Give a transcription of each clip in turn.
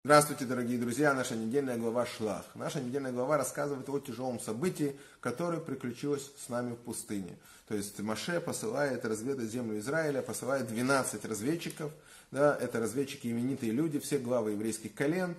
Здравствуйте, дорогие друзья! Наша недельная глава Шлах. Наша недельная глава рассказывает о тяжелом событии, которое приключилось с нами в пустыне. То есть Моше посылает разведать землю Израиля, посылает 12 разведчиков. Да, это разведчики, именитые люди, все главы еврейских колен.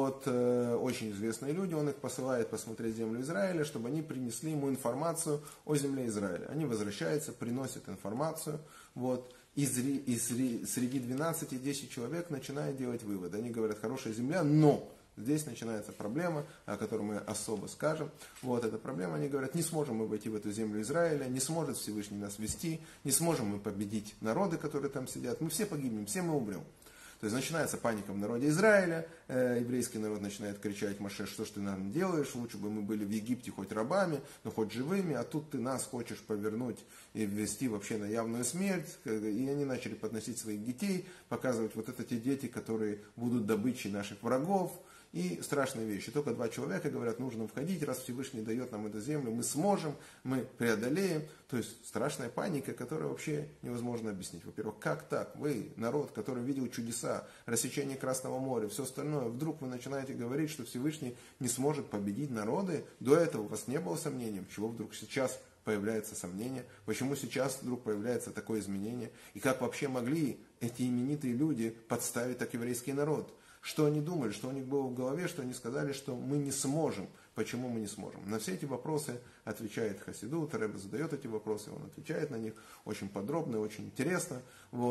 Очень известные люди. Он их посылает посмотреть землю Израиля, чтобы они принесли ему информацию о земле Израиля. Они возвращаются, приносят информацию. И среди 12 10 человек начинают делать выводы. Они говорят, хорошая земля, но здесь начинается проблема, о которой мы особо скажем. Эта проблема, они говорят, не сможем мы войти в эту землю Израиля, не сможет Всевышний нас вести, не сможем мы победить народы, которые там сидят, мы все погибнем, все мы умрем. То есть начинается паника в народе Израиля, еврейский народ начинает кричать: Моше, что ж ты нам делаешь, лучше бы мы были в Египте хоть рабами, но хоть живыми, а тут ты нас хочешь повернуть и ввести вообще на явную смерть. И они начали подносить своих детей, показывать, вот это те дети, которые будут добычей наших врагов. И страшные вещи. Только 2 человека говорят, нужно входить, раз Всевышний дает нам эту землю, мы сможем, мы преодолеем. То есть страшная паника, которую вообще невозможно объяснить. Во-первых, как так? Вы, народ, который видел чудеса, рассечение Красного моря, все остальное, вдруг вы начинаете говорить, что Всевышний не сможет победить народы? До этого у вас не было сомнений, чего вдруг сейчас появляется сомнение, почему сейчас вдруг появляется такое изменение? И как вообще могли эти именитые люди подставить так еврейский народ? Что они думали, что у них было в голове, что они сказали, что мы не сможем. Почему мы не сможем? На все эти вопросы отвечает Хасидут, Ребе задает эти вопросы, он отвечает на них очень подробно, очень интересно.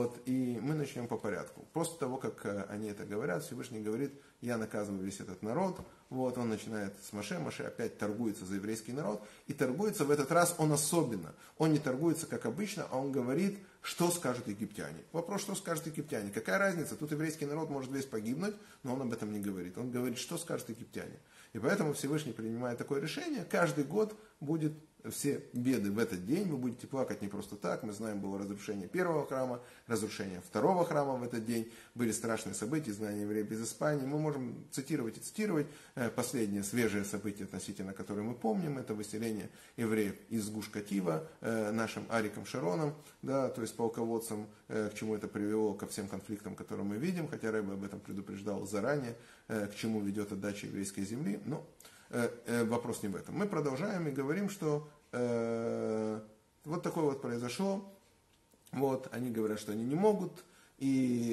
И мы начнем по порядку. После того, как они это говорят, Всевышний говорит, я наказываю весь этот народ. Он начинает с Моше, Моше опять торгуется за еврейский народ. И торгуется в этот раз он особенно. Он не торгуется как обычно, а он говорит, что скажут египтяне. Вопрос, что скажут египтяне. Какая разница? Тут еврейский народ может весь погибнуть, но он об этом не говорит. Он говорит, что скажут египтяне. И поэтому Всевышний принимает такое решение. Каждый год будет все беды в этот день. Вы будете плакать не просто так. Мы знаем, было разрушение первого храма, разрушение второго храма в этот день. Были страшные события, изгнание евреев из Испании. Мы можем цитировать и цитировать. Последнее свежее событие, относительно которое мы помним, это выселение евреев из Гуш-Катива нашим Ариком Шароном, да, то есть полководцем, к чему это привело, ко всем конфликтам, которые мы видим, хотя Ребе об этом предупреждал заранее, к чему ведет отдача еврейской земли. Но вопрос не в этом. Мы продолжаем и говорим, что вот такое произошло. Они говорят, что они не могут. И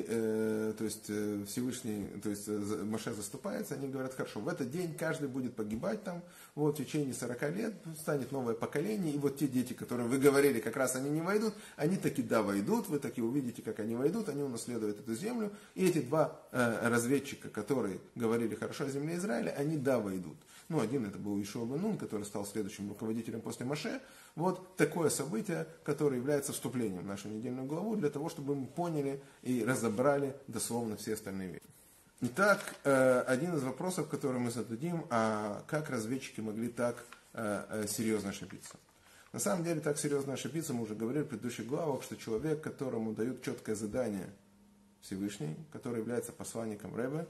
Всевышний, Моше заступается, они говорят, хорошо, в этот день каждый будет погибать там, в течение 40 лет станет новое поколение, и те дети, которые вы говорили, как раз они не войдут, они таки войдут, вы таки увидите, как они войдут, они унаследуют эту землю, и эти 2 разведчика, которые говорили хорошо о земле Израиля, они войдут. Один это был Ишуа бен Нун, который стал следующим руководителем после Моше. Такое событие, которое является вступлением в нашу недельную главу, для того, чтобы мы поняли и разобрали дословно все остальные вещи. Итак, один из вопросов, который мы зададим, а как разведчики могли так серьезно ошибиться? На самом деле, так серьезно ошибиться, мы уже говорили в предыдущих главах, что человек, которому дают четкое задание Всевышний, который является посланником Ребе,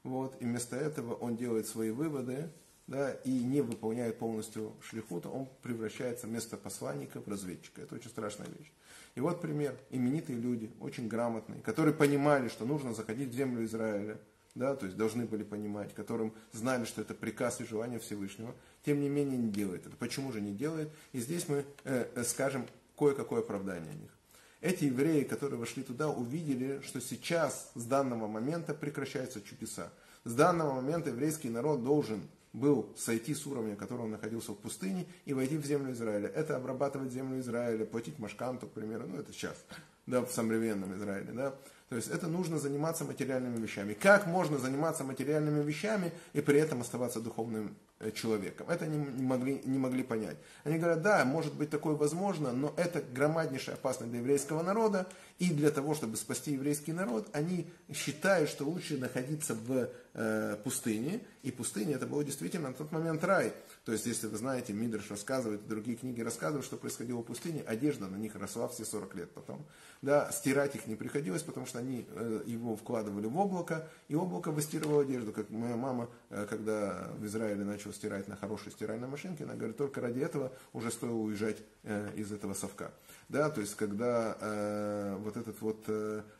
и вместо этого он делает свои выводы, да, и не выполняет полностью шлихута, он превращается вместо посланника в разведчика. Это очень страшная вещь. И пример. Именитые люди, очень грамотные, которые понимали, что нужно заходить в землю Израиля, да, то есть должны были понимать, которым знали, что это приказ и желание Всевышнего, тем не менее не делают это. Почему же не делают? И здесь мы скажем кое-какое оправдание о них. Эти евреи, которые вошли туда, увидели, что сейчас, с данного момента, прекращаются чудеса. С данного момента еврейский народ должен был сойти с уровня, которого он находился в пустыне, и войти в землю Израиля. Это обрабатывать землю Израиля, платить машканту, к примеру, это сейчас, да, в современном Израиле, да. То есть это нужно заниматься материальными вещами. Как можно заниматься материальными вещами и при этом оставаться духовным человеком? Это не могли понять. Они говорят, да, может быть такое возможно, но это громаднейшая опасность для еврейского народа. И для того, чтобы спасти еврейский народ, они считают, что лучше находиться в пустыне. И пустыня это был действительно на тот момент рай. То есть, если вы знаете, Мидраш рассказывает, другие книги рассказывают, что происходило в пустыне, одежда на них росла все 40 лет потом. Да, стирать их не приходилось, потому что они его вкладывали в облако, и облако выстирывало одежду. Как моя мама, когда в Израиле начала стирать на хорошей стиральной машинке, она говорит, только ради этого уже стоило уезжать из этого совка. Да, то есть, когда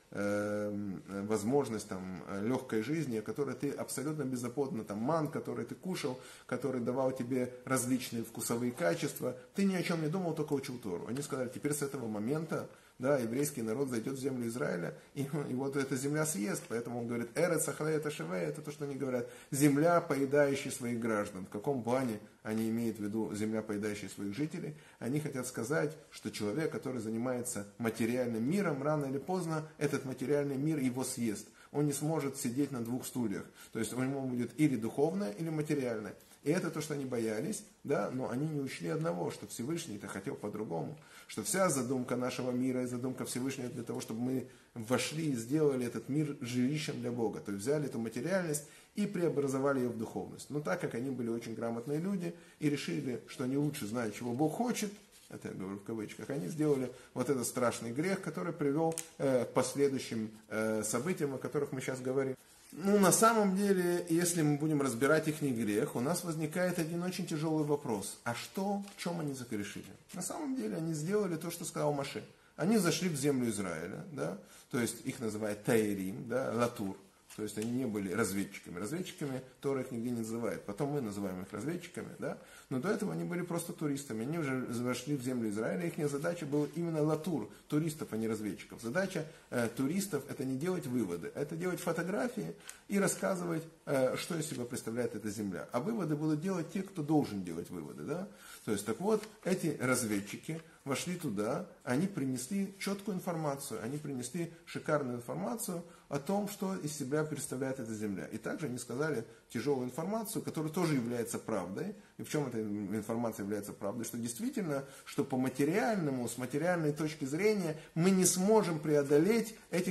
возможность там, легкой жизни, которой ты абсолютно беззаботно, там, ман, который ты кушал, который давал тебе различные вкусовые качества, ты ни о чем не думал, только учил Тору. Они сказали, теперь с этого момента, да, еврейский народ зайдет в землю Израиля, и вот эта земля съест. Поэтому он говорит, эрец ахлеет ашеве, это то, что они говорят, земля, поедающая своих граждан. В каком плане они имеют в виду земля, поедающая своих жителей? Они хотят сказать, что человек, который занимается материальным миром, рано или поздно этот материальный мир его съест. Он не сможет сидеть на двух стульях. То есть у него будет или духовное, или материальное. И это то, что они боялись, да, но они не учли одного, что Всевышний-то хотел по-другому. Что вся задумка нашего мира и задумка Всевышнего для того, чтобы мы вошли и сделали этот мир жилищем для Бога. То есть взяли эту материальность и преобразовали ее в духовность. Но так как они были очень грамотные люди и решили, что они лучше знают, чего Бог хочет, это я говорю в кавычках, они сделали вот этот страшный грех, который привел к последующим событиям, о которых мы сейчас говорим. Ну, на самом деле, если мы будем разбирать их грех, у нас возникает один очень тяжелый вопрос. А что, в чем они загрешили? На самом деле, они сделали то, что сказал Моше. Они зашли в землю Израиля, да, то есть их называют Таирим, да, Латур. То есть они не были разведчиками. Разведчиками Тора их нигде не называет. Потом мы называем их разведчиками. Да? Но до этого они были просто туристами. Они уже вошли в землю Израиля. Их задача была именно латур, туристов, а не разведчиков. Задача туристов это не делать выводы, это делать фотографии и рассказывать, что из себя представляет эта земля. А выводы будут делать те, кто должен делать выводы. Да? То есть так вот, эти разведчики вошли туда, они принесли четкую информацию, они принесли шикарную информацию о том, что из себя представляет эта земля. И также они сказали тяжелую информацию, которая тоже является правдой. И в чем эта информация является правдой? Что действительно, что по материальному, с материальной точки зрения, мы не сможем преодолеть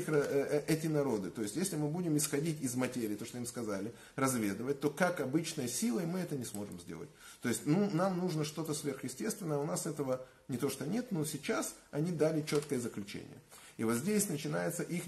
эти народы. То есть, если мы будем исходить из материи, то, что им сказали, разведывать, то как обычной силой мы это не сможем сделать. То есть, нам нужно что-то сверхъестественное, у нас этого не то, что нет, но сейчас они дали четкое заключение. И вот здесь начинается их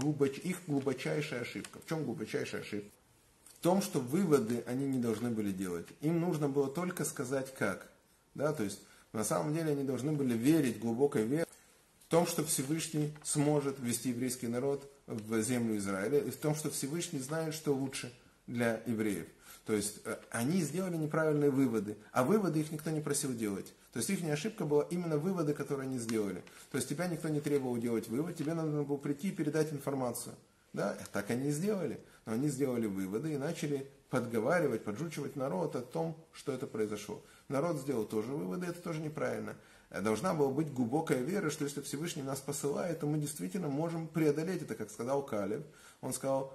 глубочайшая ошибка. В чем глубочайшая ошибка? В том, что выводы они не должны были делать. Им нужно было только сказать как. Да? То есть, на самом деле, они должны были верить, глубокой вере, в том, что Всевышний сможет ввести еврейский народ в землю Израиля, и в том, что Всевышний знает, что лучше для евреев. То есть, они сделали неправильные выводы, а выводы их никто не просил делать. То есть, их ошибка была именно выводы, которые они сделали. То есть, тебя никто не требовал делать вывод, тебе надо было прийти и передать информацию. Да, так они и сделали. Но они сделали выводы и начали подговаривать, поджучивать народ о том, что это произошло. Народ сделал тоже выводы, это тоже неправильно. Должна была быть глубокая вера, что если Всевышний нас посылает, то мы действительно можем преодолеть это, как сказал Калев. Он сказал,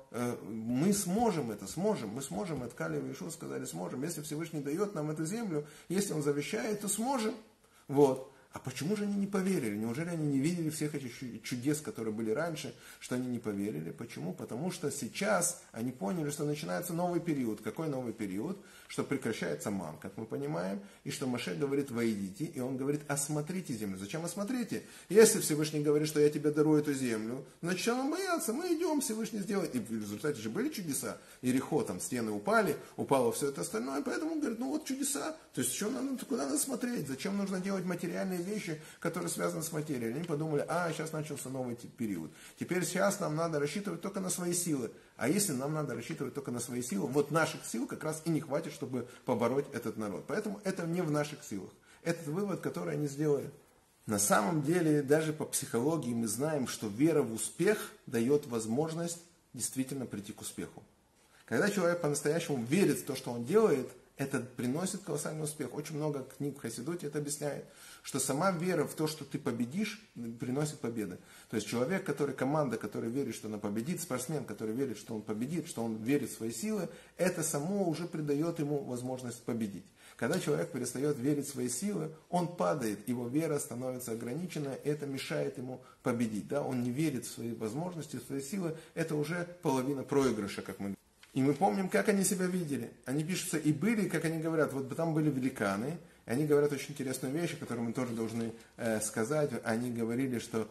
мы сможем это, мы сможем это. Калев и Ишуа сказали, сможем. Если Всевышний дает нам эту землю, если он завещает, то сможем. Вот. А почему же они не поверили? Неужели они не видели всех этих чудес, которые были раньше, что они не поверили? Почему? Потому что сейчас они поняли, что начинается новый период. Какой новый период? Что прекращается ман, как мы понимаем, и что Моше говорит, войдите, и он говорит, осмотрите землю. Зачем осмотрите? Если Всевышний говорит, что я тебе дарую эту землю, значит, он боятся, мы идем, Всевышний сделает. И в результате же были чудеса. Иерихон, там стены упали, упало все это остальное, поэтому он говорит, ну вот чудеса. То есть, что надо, куда надо смотреть? Зачем нужно делать материальные вещи, которые связаны с материей? Они подумали, сейчас начался новый период. Теперь сейчас нам надо рассчитывать только на свои силы. А если нам надо рассчитывать только на свои силы, вот наших сил как раз и не хватит, чтобы побороть этот народ. Поэтому это не в наших силах. Этот вывод, который они сделали. На самом деле, даже по психологии мы знаем, что вера в успех дает возможность действительно прийти к успеху. Когда человек по-настоящему верит в то, что он делает, это приносит колоссальный успех. Очень много книг в Хасидуте это объясняет, что сама вера в то, что ты победишь, приносит победы. То есть человек, команда, которая верит, что она победит, спортсмен, который верит, что он победит, что он верит в свои силы, это само уже придает ему возможность победить. Когда человек перестает верить в свои силы, он падает, его вера становится ограниченной, это мешает ему победить. Да? Он не верит в свои возможности, в свои силы, это уже половина проигрыша, как мы говорим. И мы помним, как они себя видели. Они пишутся и были, как они говорят, вот там были великаны, и они говорят очень интересную вещь, которую мы тоже должны сказать. Они говорили, что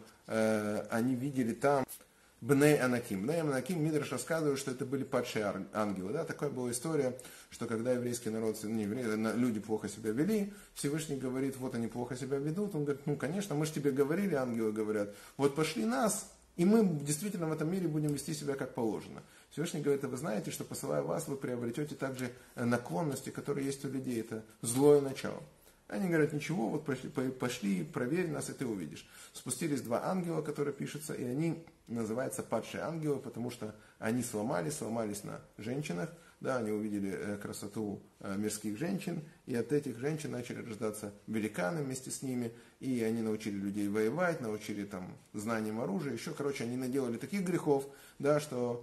они видели там Бней Анаким. Бней Анаким, Мидраш рассказывает, что это были падшие ангелы. Да? Такая была история, что когда еврейский народ, люди плохо себя вели, Всевышний говорит, вот они плохо себя ведут. Он говорит, ну конечно, мы же тебе говорили, ангелы говорят, вот пошли нас и мы действительно в этом мире будем вести себя как положено. Всевышний говорит, а вы знаете, что посылая вас, вы приобретете также наклонности, которые есть у людей, это злое начало. Они говорят, ничего, вот пошли, проверь нас, и ты увидишь. Спустились два ангела, которые пишутся, и они называются падшие ангелы, потому что они сломались на женщинах, да, они увидели красоту мирских женщин, и от этих женщин начали рождаться великаны вместе с ними, и они научили людей воевать, научили там знаниям оружия, еще, короче, они наделали таких грехов, да, что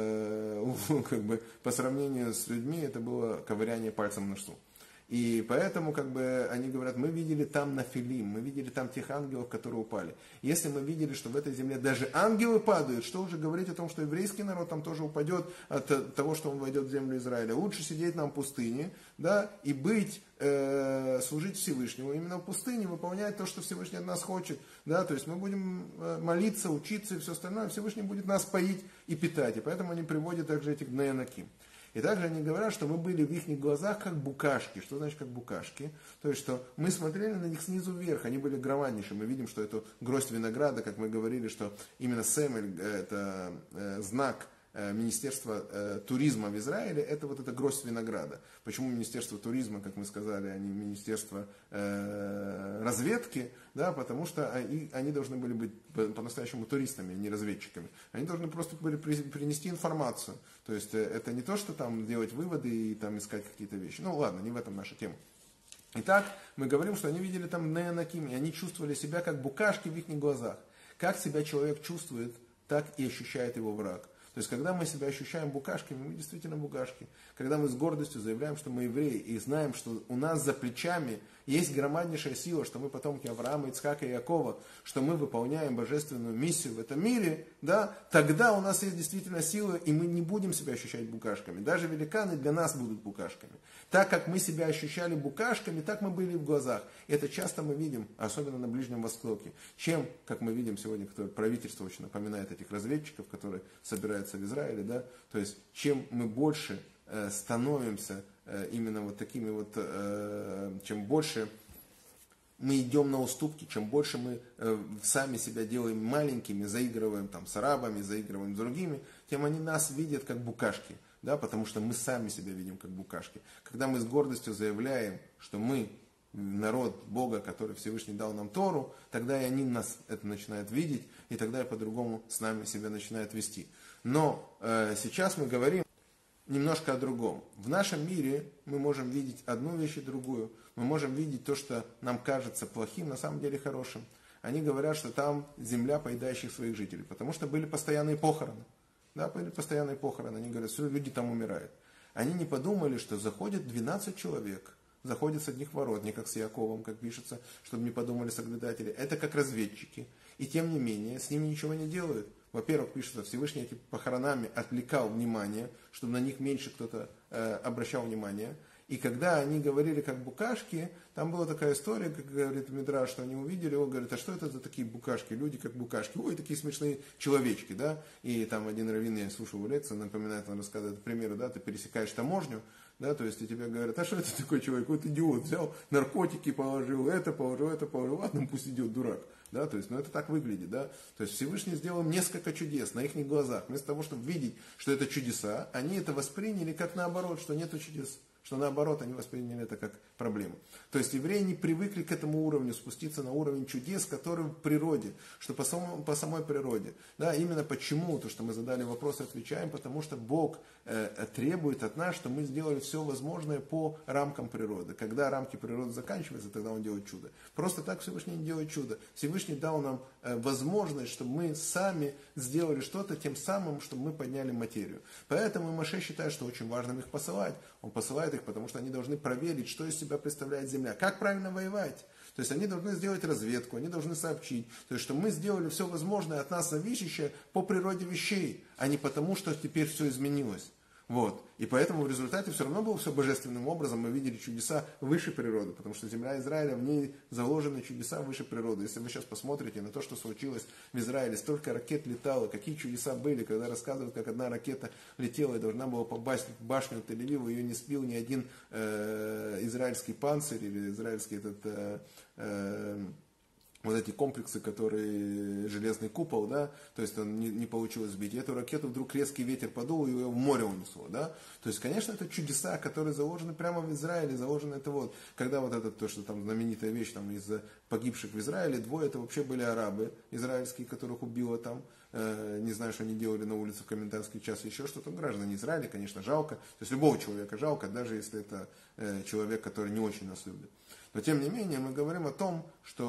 как бы по сравнению с людьми это было ковыряние пальцем в носу. И поэтому, как бы, они говорят, мы видели там Нафилим, мы видели там тех ангелов, которые упали. Если мы видели, что в этой земле даже ангелы падают, что уже говорить о том, что еврейский народ там тоже упадет от того, что он войдет в землю Израиля. Лучше сидеть нам в пустыне, да, и быть, служить Всевышнему именно в пустыне, выполнять то, что Всевышний от нас хочет. Да, то есть мы будем молиться, учиться и все остальное, Всевышний будет нас поить и питать. И поэтому они приводят также этих Бней-Анаким. И также они говорят, что мы были в их глазах как букашки. Что значит как букашки? То есть, что мы смотрели на них снизу вверх, они были громаднейшие. Мы видим, что это гроздь винограда, как мы говорили, что именно Семель, это знак Министерства туризма в Израиле, это вот эта гроздь винограда. Почему Министерство туризма, как мы сказали, а не Министерство разведки? Да, потому что они должны были быть по-настоящему туристами, а не разведчиками. Они должны просто были принести информацию. То есть это не то, что там делать выводы и там искать какие-то вещи. Ну ладно, не в этом наша тема. Итак, мы говорим, что они видели там Бней-Анаким, и они чувствовали себя как букашки в их глазах. Как себя человек чувствует, так и ощущает его враг. То есть, когда мы себя ощущаем букашками, мы действительно букашки. Когда мы с гордостью заявляем, что мы евреи, и знаем, что у нас за плечами есть громаднейшая сила, что мы потомки Авраама, Ицхака и Якова, что мы выполняем божественную миссию в этом мире, да, тогда у нас есть действительно сила, и мы не будем себя ощущать букашками. Даже великаны для нас будут букашками. Так как мы себя ощущали букашками, так мы были в глазах. И это часто мы видим, особенно на Ближнем Востоке. Чем, как мы видим сегодня, правительство очень напоминает этих разведчиков, которые собираются в Израиле, да, то есть чем мы больше становимся именно вот такими вот, чем больше мы идем на уступки, чем больше мы сами себя делаем маленькими, заигрываем там с арабами, заигрываем с другими, тем они нас видят как букашки, да, потому что мы сами себя видим как букашки. Когда мы с гордостью заявляем, что мы народ Бога, который Всевышний дал нам Тору, тогда и они нас это начинают видеть, и тогда и по-другому с нами себя начинают вести. Но сейчас мы говорим немножко о другом. В нашем мире мы можем видеть одну вещь и другую. Мы можем видеть то, что нам кажется плохим, на самом деле хорошим. Они говорят, что там земля поедающих своих жителей, потому что были постоянные похороны. Да, были постоянные похороны. Они говорят, что люди там умирают. Они не подумали, что заходит 12 человек, заходят с одних ворот, не как с Яковом, как пишется, чтобы не подумали соглядатели. Это как разведчики. И тем не менее, с ними ничего не делают. Во-первых, пишется, Всевышний этими похоронами отвлекал внимание, чтобы на них меньше кто-то обращал внимание. И когда они говорили как букашки, там была такая история, как говорит Мидраш, что они увидели, он говорит, а что это за такие букашки, люди как букашки, ой, такие смешные человечки, да. И там один раввин, я слушал его лекцию, напоминает, он рассказывает примеры, да, ты пересекаешь таможню, да, то есть и тебе говорят, а что это такой человек, вот идиот, взял наркотики, положил, это положил, ладно, пусть идет дурак. Да, то есть, ну это так выглядит, да. То есть Всевышний сделал несколько чудес на их глазах. Вместо того, чтобы видеть, что это чудеса, они это восприняли как наоборот, что нету чудес. Что наоборот, они восприняли это как проблему. То есть евреи не привыкли к этому уровню, спуститься на уровень чудес, которые в природе, что по самой природе. Да, именно почему, то, что мы задали вопрос, отвечаем, потому что Бог требует от нас, что мы сделали все возможное по рамкам природы. Когда рамки природы заканчиваются, тогда Он делает чудо. Просто так Всевышний не делает чудо. Всевышний дал нам возможность, чтобы мы сами сделали что-то, тем самым, чтобы мы подняли материю. Поэтому Моше считает, что очень важно их посылать. Он посылает их, потому что они должны проверить, что из себя представляет земля, как правильно воевать. То есть они должны сделать разведку, они должны сообщить, то есть, что мы сделали все возможное от нас зависящее по природе вещей, а не потому, что теперь все изменилось. Вот. И поэтому в результате все равно было все божественным образом. Мы видели чудеса выше природы, потому что земля Израиля, в ней заложены чудеса выше природы. Если вы сейчас посмотрите на то, что случилось в Израиле, столько ракет летало, какие чудеса были, когда рассказывают, как одна ракета летела и должна была попасть в башню Тель-Авива, ее не сбил ни один израильский панцирь или израильский вот эти комплексы, которые железный купол, да, то есть он не получилось сбить. И эту ракету вдруг резкий ветер подул, и ее в море унесло, да. То есть, конечно, это чудеса, которые заложены прямо в Израиле, заложены это вот, когда вот это, то, что там знаменитая вещь, там из погибших в Израиле, двое это вообще были арабы израильские, которых убило там, не знаю, что они делали на улице в комендантский час, еще что-то, граждане Израиля, конечно, жалко, то есть любого человека жалко, даже если это человек, который не очень нас любит. Но тем не менее мы говорим о том,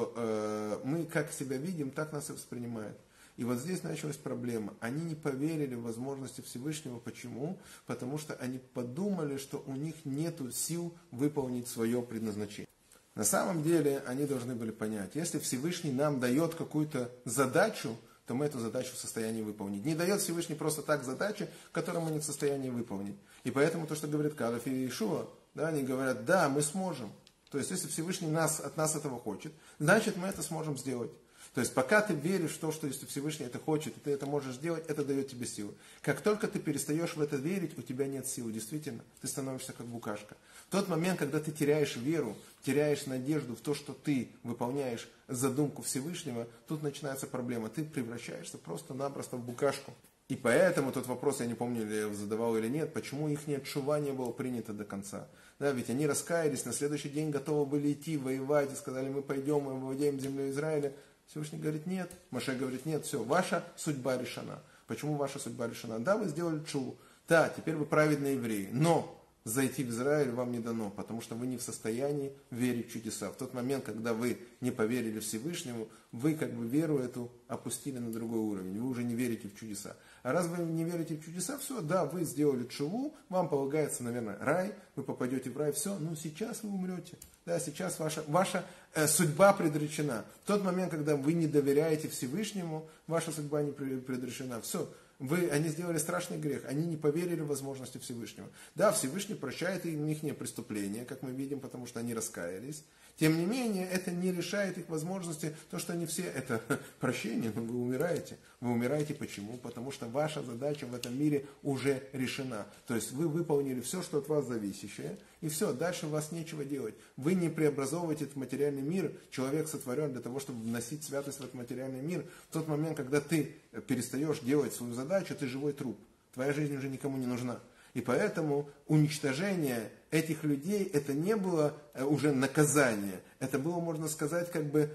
что мы как себя видим, так нас и воспринимают. И вот здесь началась проблема. Они не поверили в возможности Всевышнего. Почему? Потому что они подумали, что у них нет сил выполнить свое предназначение. На самом деле они должны были понять, если Всевышний нам дает какую-то задачу, то мы эту задачу в состоянии выполнить. Не дает Всевышний просто так задачи, которые мы не в состоянии выполнить. И поэтому то, что говорит Калеф и Иешуа, да, они говорят, да, мы сможем. То есть, если Всевышний от нас этого хочет, значит, мы это сможем сделать. То есть, пока ты веришь в то, что если Всевышний это хочет, и ты это можешь сделать, это дает тебе силы. Как только ты перестаешь в это верить, у тебя нет силы. Действительно, ты становишься как букашка. В тот момент, когда ты теряешь веру, теряешь надежду в то, что ты выполняешь задумку Всевышнего, тут начинается проблема. Ты превращаешься просто-напросто в букашку. И поэтому тот вопрос, я не помню, ли я задавал или нет, почему их тшува не было принято до конца. Да, ведь они раскаялись, на следующий день готовы были идти, воевать, и сказали, мы пойдем, мы выводим землю Израиля. Всевышний говорит, нет. Моше говорит, нет, все, ваша судьба решена. Почему ваша судьба решена? Да, вы сделали тшуву. Да, теперь вы праведные евреи, но зайти в Израиль вам не дано, потому что вы не в состоянии верить в чудеса. В тот момент, когда вы не поверили Всевышнему, вы как бы веру эту опустили на другой уровень. Вы уже не верите в чудеса. А раз вы не верите в чудеса, все, да, вы сделали тшуву, вам полагается, наверное, рай, вы попадете в рай, все, но сейчас вы умрете. Да, сейчас ваша судьба предречена. В тот момент, когда вы не доверяете Всевышнему, ваша судьба не предрешена. Все. Они сделали страшный грех, они не поверили в возможности Всевышнего. Да, Всевышний прощает им их преступления, как мы видим, потому что они раскаялись. Тем не менее, это не решает их возможности, то, что они все, это прощение, но вы умираете. Вы умираете почему? Потому что ваша задача в этом мире уже решена. То есть вы выполнили все, что от вас зависящее, и все, дальше у вас нечего делать. Вы не преобразовываете этот материальный мир, человек сотворен для того, чтобы вносить святость в этот материальный мир. В тот момент, когда ты перестаешь делать свою задачу, ты живой труп. Твоя жизнь уже никому не нужна. И поэтому уничтожение этих людей, это не было уже наказание. Это было, можно сказать, как бы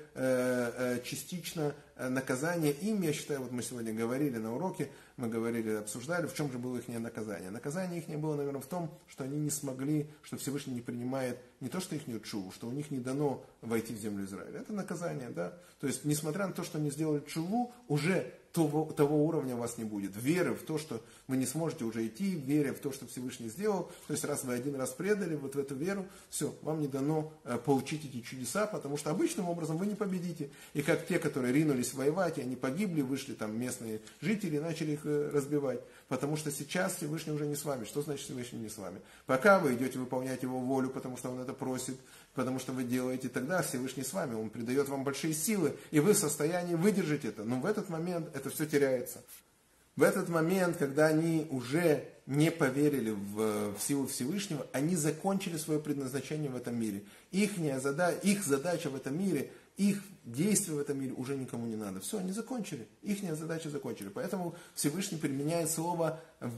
частично наказание им, я считаю, вот мы сегодня говорили на уроке, мы говорили, обсуждали, в чем же было их наказание. Наказание их было, наверное, в том, что они не смогли, что Всевышний не принимает не то, что их тшуву, что у них не дано войти в землю Израиля. Это наказание, да. То есть, несмотря на то, что они сделали тшуву, уже того уровня у вас не будет. Веры в то, что вы не сможете уже идти, веря в то, что Всевышний сделал. То есть, раз вы один раз предали вот в эту веру, все, вам не дано получить эти чудеса, потому что обычным образом вы не победите. И как те, которые ринулись воевать, и они погибли, вышли там местные жители и начали их разбивать. Потому что сейчас Всевышний уже не с вами. Что значит Всевышний не с вами? Пока вы идете выполнять его волю, потому что он это просит, потому что вы делаете, тогда Всевышний с вами. Он придает вам большие силы, и вы в состоянии выдержать это. Но в этот момент это все теряется. В этот момент, когда они уже не поверили в силу Всевышнего, они закончили свое предназначение в этом мире. Их задача в этом мире, их действия в этом мире уже никому не надо. Все, они закончили. Их задача закончили. Поэтому Всевышний применяет слово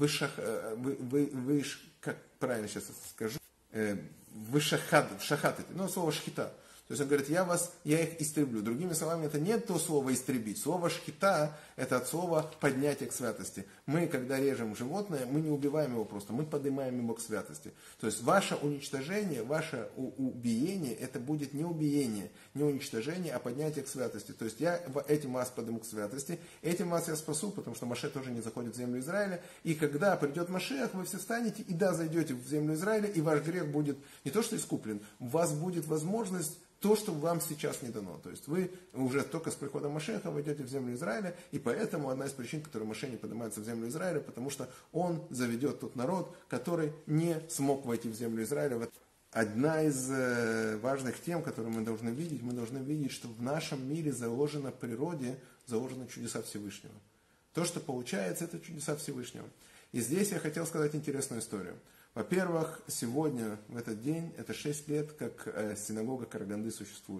как правильно сейчас скажу, вышахат, слово шхита. То есть он говорит, я их истреблю. Другими словами, это не то слово истребить. Слово шхита, это от слова поднятие к святости. Мы, когда режем животное, мы не убиваем его просто, мы поднимаем его к святости. То есть ваше уничтожение, ваше убиение, это будет не убиение, не уничтожение, а поднятие к святости. То есть я этим вас подниму к святости, этим вас я спасу, потому что Моше тоже не заходит в землю Израиля. И когда придет Машиах, вы все встанете и зайдете в землю Израиля, и ваш грех будет не то что искуплен, у вас будет возможность то, что вам сейчас не дано. То есть вы уже только с приходом Машеха войдете в землю Израиля, и поэтому одна из причин, которой Моше не поднимается в землю Израиля, потому что он заведет тот народ, который не смог войти в землю Израиля. Одна из важных тем, которую мы должны видеть, что в нашем мире заложено в природе, заложено чудеса Всевышнего. То, что получается, это чудеса Всевышнего. И здесь я хотел сказать интересную историю. Во-первых, сегодня, в этот день, это 6 лет, как синагога Караганды существует.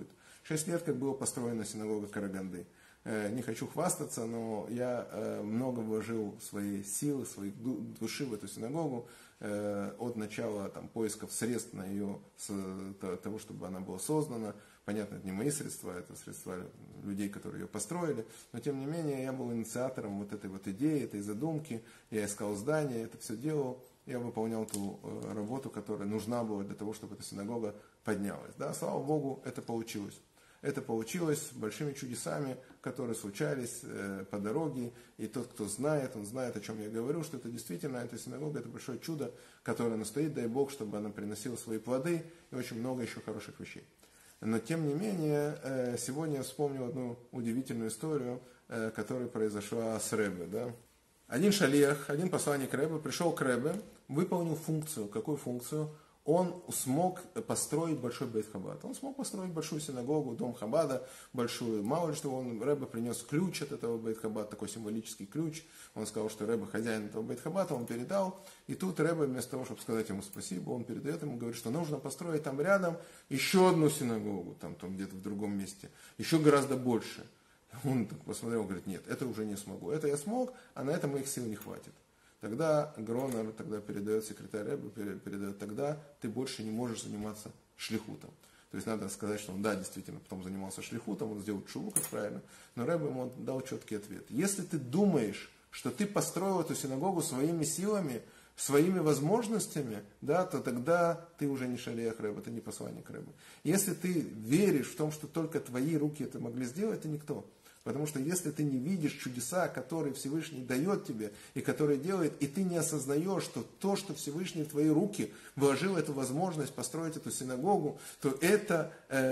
6 лет, как была построена синагога Караганды. Не хочу хвастаться, но я много вложил своей силы, своей души в эту синагогу, от начала поисков средств на ее, того, чтобы она была создана. Понятно, это не мои средства, это средства людей, которые ее построили, но тем не менее я был инициатором вот этой вот идеи, этой задумки, я искал здание, это все делал, я выполнял ту работу, которая нужна была для того, чтобы эта синагога поднялась. Да, слава Богу, это получилось. Это получилось большими чудесами, которые случались по дороге. И тот, кто знает, он знает, о чем я говорю, что это действительно, эта синагога, это большое чудо, которое настоит, дай Бог, чтобы она приносила свои плоды и очень много еще хороших вещей. Но тем не менее, сегодня я вспомнил одну удивительную историю, которая произошла с Ребе. Да? Один шалиах, один посланник Ребе пришел к Ребе, выполнил функцию. Какую функцию? Он смог построить большой Бейт Хаббад. Он смог построить большую синагогу, дом Хаббада, большую. Мало ли что, Ребе принес ключ от этого Бейт Хаббада, такой символический ключ. Он сказал, что Ребе хозяин этого Бейт Хаббада, он передал. И тут Ребе, вместо того, чтобы сказать ему спасибо, он передает ему, говорит, что нужно построить там рядом еще одну синагогу, там где-то в другом месте, еще гораздо больше. Он так посмотрел, говорит, нет, это уже не смогу. Это я смог, а на это моих сил не хватит. Тогда Гронер передает, секретарь Ребе, передает, тогда ты больше не можешь заниматься шлихутом. То есть надо сказать, что он, да, действительно, потом занимался шлихутом, он сделал шуву, как правильно, но Ребе ему дал четкий ответ. Если ты думаешь, что ты построил эту синагогу своими силами, своими возможностями, да, то тогда ты уже не шалиах Ребе, ты не посланник Ребе. Если ты веришь в том, что только твои руки это могли сделать, ты никто. Потому что если ты не видишь чудеса, которые Всевышний дает тебе и которые делает, и ты не осознаешь, что то, что Всевышний в твои руки вложил эту возможность построить эту синагогу, то это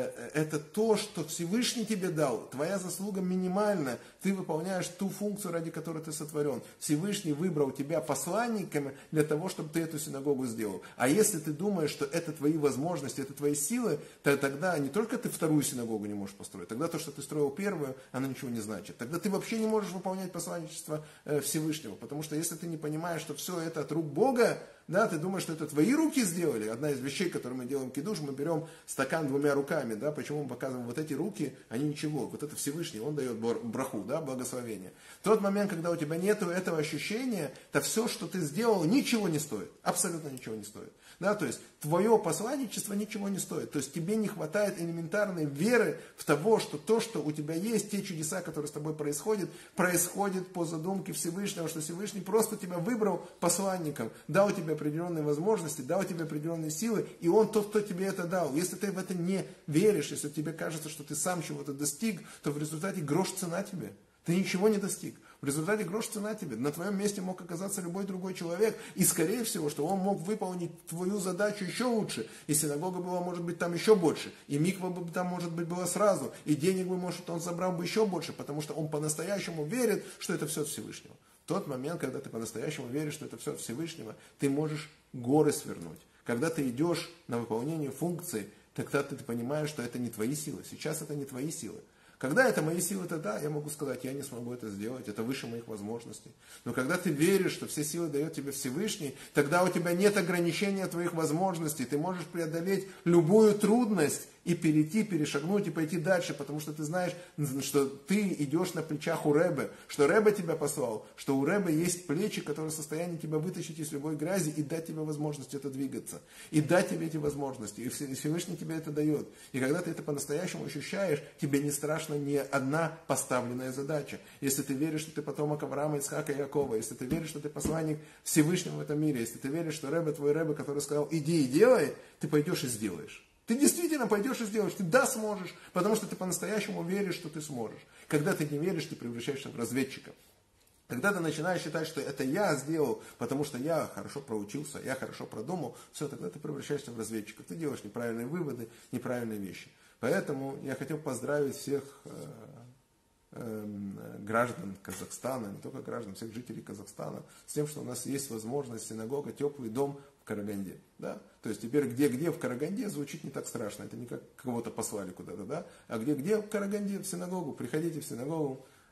то, что Всевышний тебе дал. Твоя заслуга минимальна. Ты выполняешь ту функцию, ради которой ты сотворен. Всевышний выбрал тебя посланником для того, чтобы ты эту синагогу сделал. А если ты думаешь, что это твои возможности, это твои силы, то тогда не только ты вторую синагогу не можешь построить, тогда то, что ты строил первую, оно ничего не значит. Тогда ты вообще не можешь выполнять посланничество Всевышнего. Потому что если ты не понимаешь, что все это от рук Бога, да, ты думаешь, что это твои руки сделали. Одна из вещей, которую мы делаем кидуш, мы берем стакан двумя руками. Да, почему мы показываем вот эти руки, они ничего. Вот это Всевышний, он дает браху, да, благословение. В тот момент, когда у тебя нет этого ощущения, то все, что ты сделал, ничего не стоит. Абсолютно ничего не стоит. Да, то есть твое посланничество ничего не стоит. То есть тебе не хватает элементарной веры в того, что то, что у тебя есть, те чудеса, которые с тобой происходят по задумке Всевышнего, что Всевышний просто тебя выбрал посланником, дал тебе определенные возможности, дал тебе определенные силы, и он тот, кто тебе это дал. Если ты в это не веришь, если тебе кажется, что ты сам чего-то достиг, то в результате грош цена тебе. Ты ничего не достиг. В результате грош цена тебе. На твоем месте мог оказаться любой другой человек. И скорее всего, что он мог выполнить твою задачу еще лучше. И синагога была, может быть, там еще больше. И миква бы там, может быть, была сразу. И денег бы, может, он забрал бы еще больше. Потому что он по-настоящему верит, что это все от Всевышнего. В тот момент, когда ты по-настоящему веришь, что это все от Всевышнего, ты можешь горы свернуть. Когда ты идешь на выполнение функций, тогда ты понимаешь, что это не твои силы. Сейчас это не твои силы. Когда это мои силы, тогда я могу сказать, я не смогу это сделать, это выше моих возможностей. Но когда ты веришь, что все силы дает тебе Всевышний, тогда у тебя нет ограничения твоих возможностей, ты можешь преодолеть любую трудность и перешагнуть и пойти дальше, потому что ты знаешь, что ты идешь на плечах у Ребе, что Ребе тебя послал, что у Ребе есть плечи, которые в состоянии тебя вытащить из любой грязи и дать тебе возможность это двигаться, и дать тебе эти возможности, и Всевышний тебе это дает. И когда ты это по-настоящему ощущаешь, тебе не страшно ни одна поставленная задача. Если ты веришь, что ты потомок Авраама, Ицхака и Якова, если ты веришь, что ты посланник Всевышнего в этом мире, если ты веришь, что Ребе, твой Ребе, который сказал, иди и делай, ты пойдешь и сделаешь. Ты действительно пойдешь и сделаешь, ты да сможешь, потому что ты по-настоящему веришь, что ты сможешь. Когда ты не веришь, ты превращаешься в разведчика. Когда ты начинаешь считать, что это я сделал, потому что я хорошо проучился, я хорошо продумал, все, тогда ты превращаешься в разведчика. Ты делаешь неправильные выводы, неправильные вещи. Поэтому я хотел поздравить всех граждан Казахстана, не только граждан, всех жителей Казахстана, с тем, что у нас есть возможность синагога, теплый дом в Караганде. Да? То есть теперь где в Караганде звучит не так страшно, это не как кого-то послали куда-то, да? А где в Караганде, в синагогу, приходите в синагогу,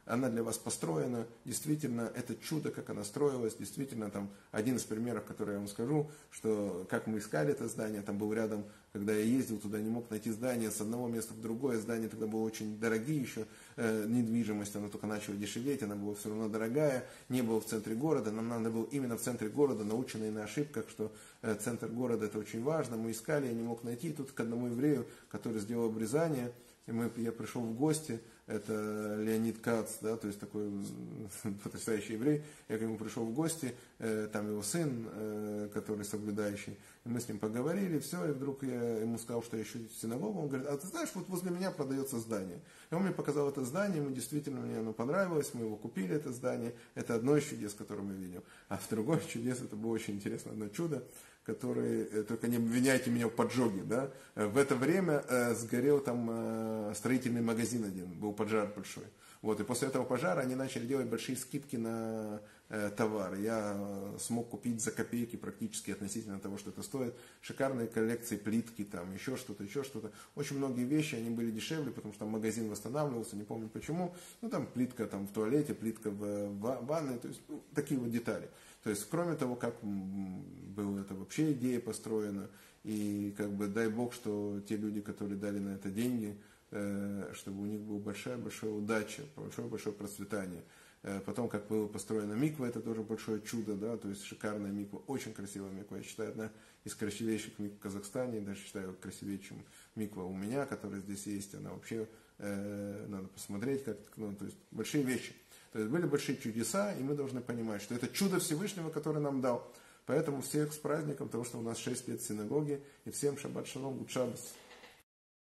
она для вас построена, действительно, это чудо, как она строилась, действительно, там, один из примеров, который я вам скажу, что, как мы искали это здание, там был рядом, когда я ездил туда, не мог найти здание с одного места в другое, здание тогда было очень дорогие еще, недвижимость, она только начала дешеветь, она была все равно дорогая, не было в центре города, нам надо было именно в центре города, наученные на ошибках, что центр города это очень важно, мы искали, я не мог найти, и тут к одному еврею, который сделал обрезание, я пришел в гости, это Леонид Кац, да, то есть такой потрясающий еврей, я к нему пришел в гости, там его сын, который соблюдающий, и мы с ним поговорили, все, и вдруг я ему сказал, что я ищу синагогу, он говорит, а ты знаешь, вот возле меня продается здание. И он мне показал это здание, мне оно понравилось, мы его купили, это здание, это одно из чудес, которое мы видим. А в другое чудес, это было очень интересно, одно чудо, который, только не обвиняйте меня в поджоге, да, в это время сгорел там строительный магазин один, был пожар большой. Вот, и после этого пожара они начали делать большие скидки на товары. Я смог купить за копейки практически относительно того, что это стоит. Шикарные коллекции плитки, там еще что-то, еще что-то. Очень многие вещи, они были дешевле, потому что там магазин восстанавливался, не помню почему. Ну, там плитка там, в туалете, плитка в ванной, то есть такие вот детали. То есть, кроме того, как была это вообще идея построена, и как бы дай Бог, что те люди, которые дали на это деньги, чтобы у них была большая удача, большое процветание. Потом, как было построено миква, это тоже большое чудо, да, то есть шикарная миква, очень красивая миква. Я считаю, одна из красивейших микв в Казахстане, даже считаю красивее, чем миква у меня, которая здесь есть. Она вообще, надо посмотреть, как, ну, то есть большие вещи. То есть были большие чудеса, и мы должны понимать, что это чудо Всевышнего, который нам дал. Поэтому всех с праздником, потому что у нас 6 лет синагоги, и всем шаббат шалом, гуд шаббас.